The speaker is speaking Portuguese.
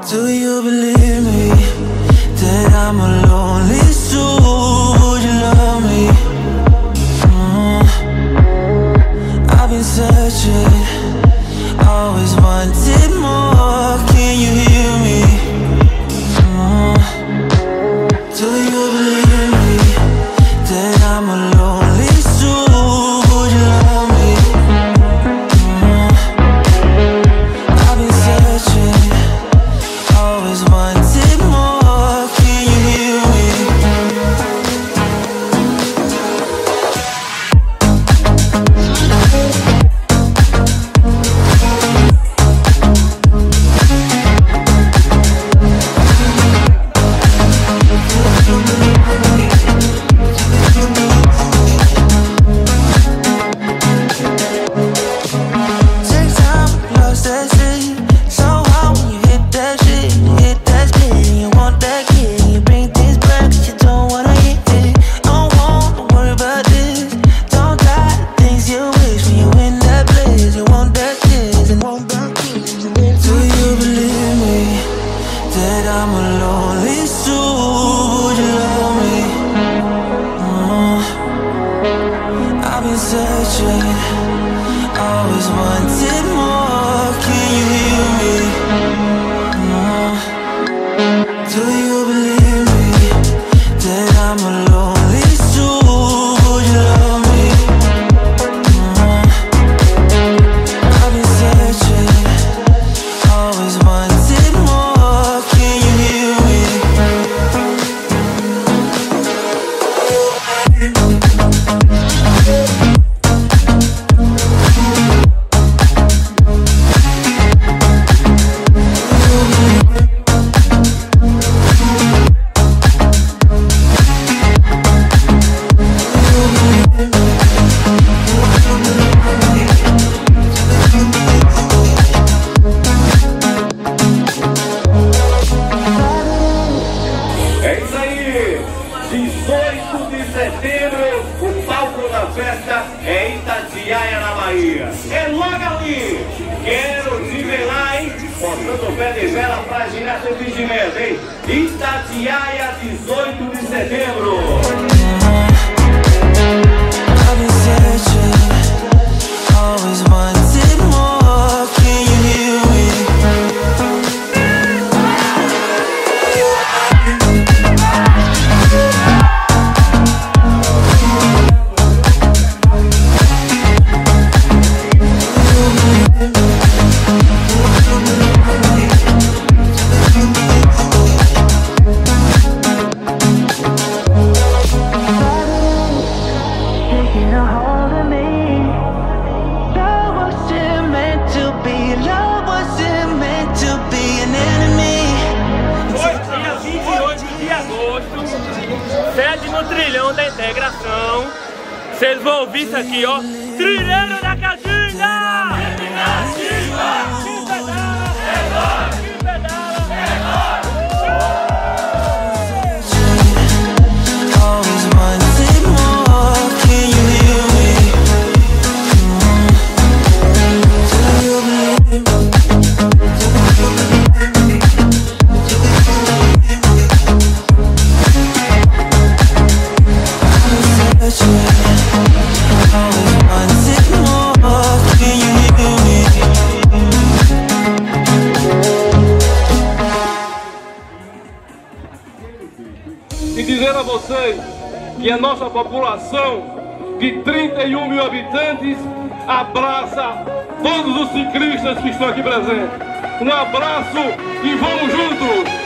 Do you believe me that I'm a lonely soul? Would you love me? I've been searching, always wanted more. Can you hear me? Do you believe me that I'm a lonely soul? Would you love me? I've been searching, always wanted more. Can you hear me? I'm a lonely soul, would you love me? I've been searching, always wanted more. Can you hear me? Do you believe me that I'm a lonely soul? Would you love me? I've been searching, always wanted more. Can you hear me? É isso aí! 18 de setembro, o palco da festa é Itatiaia, na Bahia. É logo ali! Quero te ver lá, hein? Botando o pé de vela pra girar seu fingimento, hein? Itatiaia, 18 de setembro! I've been searching, always wanted more. Can you hear me? Taking a hold of me. Love wasn't meant to be. Love wasn't meant to be an enemy. Hoje, dia 28 de agosto, sede no Trilhão da Integração. Vocês vão ouvir isso aqui, ó. Trilheiro da Caatinga! Que pedala! Que pedala! Always wanted more. Can you hear me? Do you believe me? Always wanted more. Can you hear me? E dizer a vocês que a nossa população de 31 mil habitantes abraça todos os ciclistas que estão aqui presentes. Um abraço e vamos juntos!